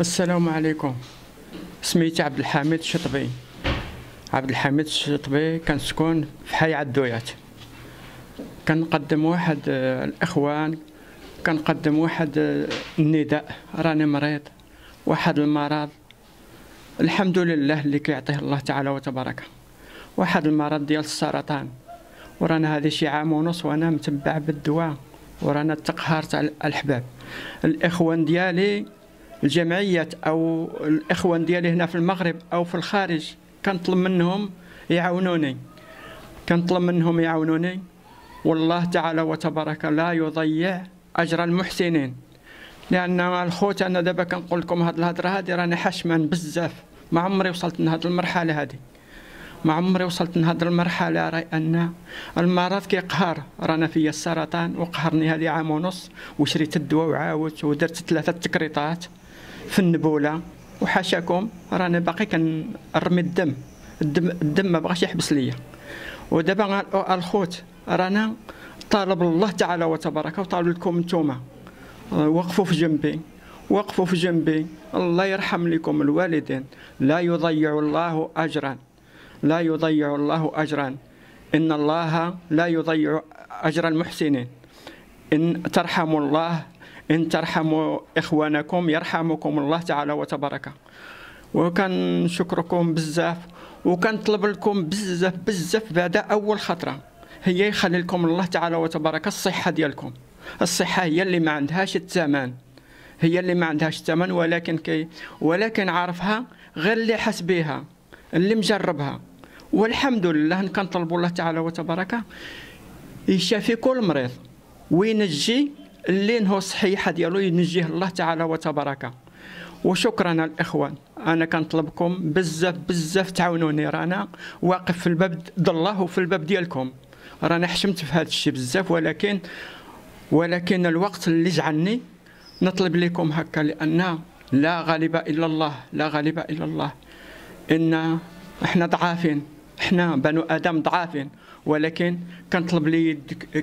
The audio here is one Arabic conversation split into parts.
السلام عليكم. سميتي عبد الحميد الشطبي. عبد الحميد الشطبي كنسكن في حي عدويات. كنقدم واحد الاخوان، كنقدم واحد النداء. راني مريض واحد المرض، الحمد لله اللي كيعطيه الله تعالى وتبارك. واحد المرض ديال السرطان، ورانا هذا شي عام ونص وانا متبع بالدواء، ورانا تقهرت على الأحباب. الاخوان ديالي، الجمعيات او الاخوان ديالي هنا في المغرب او في الخارج، كنطلب منهم يعاونوني، والله تعالى وتبارك لا يضيع اجر المحسنين. لان الخوت انا دابا كنقول لكم هاد الهضره هادي راني حشمان بزاف، ما عمري وصلت لهاد المرحله هادي، ما عمري وصلت لهاد المرحله. راي ان المرض كيقهر. رانا فيا السرطان وقهرني هادي عام ونص، وشريت الدواء وعاودت ودرت 3 تكريطات في النبوله، وحاشاكم رانا باقي كنرمي الدم ما بغاش يحبس ليا. ودابا الخوت رانا طالب الله تعالى وتبارك، وطالب لكم نتوما وقفوا في جنبي، الله يرحم لكم الوالدين. لا يضيع الله أجرا، إن الله لا يضيع أجر المحسنين. إن ترحموا إخوانكم يرحمكم الله تعالى وتبارك. وكنشكركم بزاف، وكنطلب لكم بزاف بعد أول خطرة هي يخلي لكم الله تعالى وتبارك الصحة ديالكم. الصحة هي اللي ما عندهاش الثمن، ولكن عارفها غير اللي حس بها، اللي مجربها. والحمد لله كنطلبوا الله تعالى وتبارك يشافي كل مريض، وينجي اللي هو الصحيحه ديالو ينجيه الله تعالى وتبارك. وشكرا الاخوان، انا كنطلبكم بزاف تعاونوني. رانا واقف في الباب د الله وفي الباب ديالكم. رانا حشمت في هذا الشيء بزاف، ولكن الوقت اللي جعلني نطلب لكم هكا، لان لا غالب الا الله. ان احنا ضعافين، احنا بنو ادم ضعافين، ولكن كنطلب لي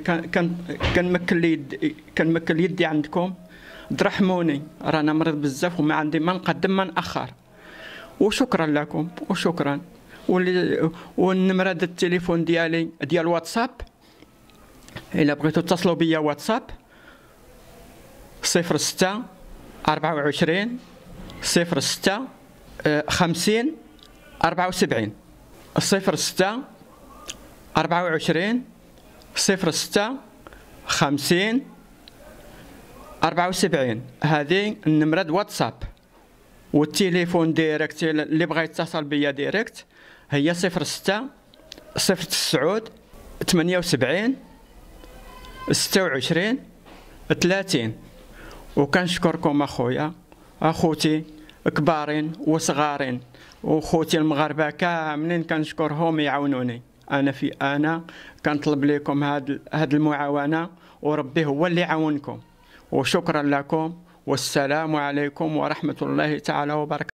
كنمكن يدي عندكم ترحموني. رانا مريض بزاف وما عندي ما نقدم ما ناخر. وشكرا لكم وشكرا. والنمره ديال التليفون ديالي ديال واتساب، الا بغيتوا تتصلوا بيا واتساب 06 24 06 50 74 06 24 06 50 74. هذه النمرة واتساب. والتليفون ديريكت اللي بغى يتصل بيا ديريكت هي 06 09 78 26 30. وكنشكركم اخويا اخوتي كبارين وصغارين، وخوتي المغاربه كاملين كنشكرهم يعاونوني. انا كنطلب لكم هاد المعاونه، وربي هو اللي يعاونكم. وشكرا لكم، والسلام عليكم ورحمه الله تعالى وبركاته.